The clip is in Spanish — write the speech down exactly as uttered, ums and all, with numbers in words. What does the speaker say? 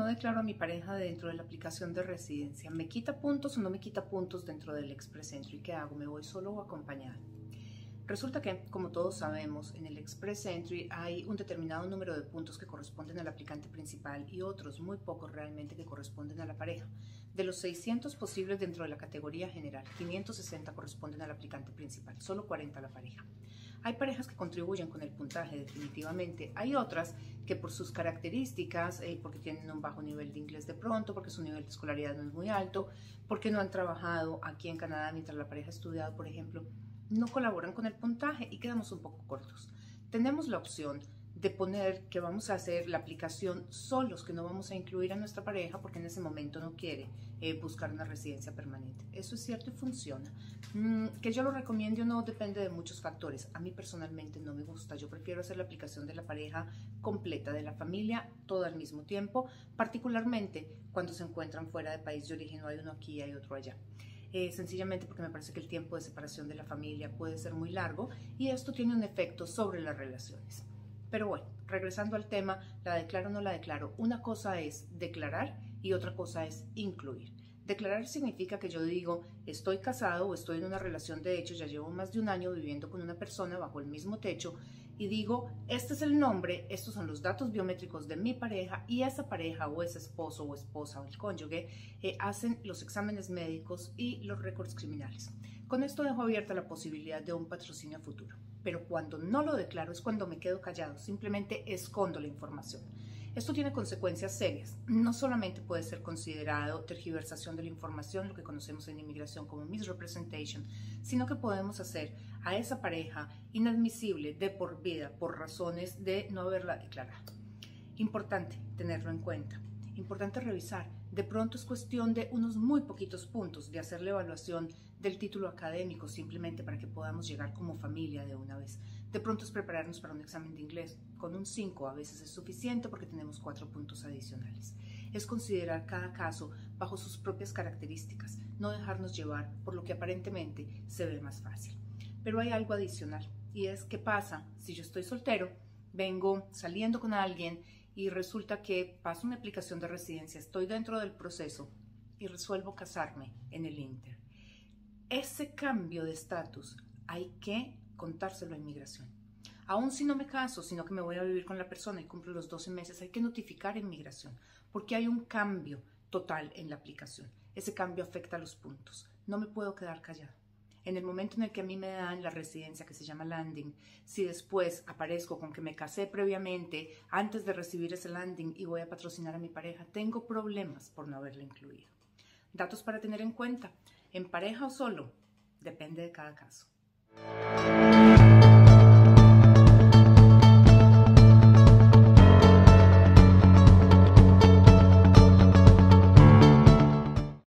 no declaro a mi pareja dentro de la aplicación de residencia? ¿Me quita puntos o no me quita puntos dentro del Express Entry? ¿Qué hago? ¿Me voy solo o acompañada? Resulta que, como todos sabemos, en el Express Entry hay un determinado número de puntos que corresponden al aplicante principal y otros, muy pocos realmente, que corresponden a la pareja. De los seiscientos posibles dentro de la categoría general, quinientos sesenta corresponden al aplicante principal, solo cuarenta a la pareja. Hay parejas que contribuyen con el puntaje definitivamente, hay otras que por sus características, eh, porque tienen un bajo nivel de inglés de pronto, porque su nivel de escolaridad no es muy alto, porque no han trabajado aquí en Canadá mientras la pareja ha estudiado, por ejemplo, no colaboran con el puntaje y quedamos un poco cortos. Tenemos la opción de poner que vamos a hacer la aplicación solos, que no vamos a incluir a nuestra pareja porque en ese momento no quiere eh, buscar una residencia permanente. Eso es cierto y funciona. Mm, que yo lo recomiende o no depende de muchos factores. A mí personalmente no me gusta. Yo prefiero hacer la aplicación de la pareja completa, de la familia, todo al mismo tiempo, particularmente cuando se encuentran fuera de país de origen, no hay uno aquí y hay otro allá. Eh, sencillamente porque me parece que el tiempo de separación de la familia puede ser muy largo y esto tiene un efecto sobre las relaciones. Pero bueno, regresando al tema, ¿la declaro o no la declaro? Una cosa es declarar y otra cosa es incluir. Declarar significa que yo digo, estoy casado o estoy en una relación de hecho, ya llevo más de un año viviendo con una persona bajo el mismo techo y digo, este es el nombre, estos son los datos biométricos de mi pareja y esa pareja o ese esposo o esposa o el cónyuge eh, hacen los exámenes médicos y los récords criminales. Con esto dejo abierta la posibilidad de un patrocinio futuro. Pero cuando no lo declaro es cuando me quedo callado, simplemente escondo la información. Esto tiene consecuencias serias. No solamente puede ser considerado tergiversación de la información, lo que conocemos en inmigración como misrepresentation, sino que podemos hacer a esa pareja inadmisible de por vida por razones de no haberla declarado. Importante tenerlo en cuenta. Importante revisar. De pronto es cuestión de unos muy poquitos puntos de hacer la evaluación del título académico simplemente para que podamos llegar como familia de una vez. De pronto es prepararnos para un examen de inglés. Con un cinco a veces es suficiente porque tenemos cuatro puntos adicionales. Es considerar cada caso bajo sus propias características, no dejarnos llevar por lo que aparentemente se ve más fácil. Pero hay algo adicional y es qué pasa si yo estoy soltero, vengo saliendo con alguien y resulta que paso mi aplicación de residencia, estoy dentro del proceso y resuelvo casarme en el Inter. Ese cambio de estatus hay que contárselo a inmigración. Aún si no me caso, sino que me voy a vivir con la persona y cumplo los doce meses, hay que notificar a inmigración porque hay un cambio total en la aplicación. Ese cambio afecta a los puntos. No me puedo quedar callado. En el momento en el que a mí me dan la residencia que se llama landing, si después aparezco con que me casé previamente antes de recibir ese landing y voy a patrocinar a mi pareja, tengo problemas por no haberla incluido. Datos para tener en cuenta, en pareja o solo, depende de cada caso.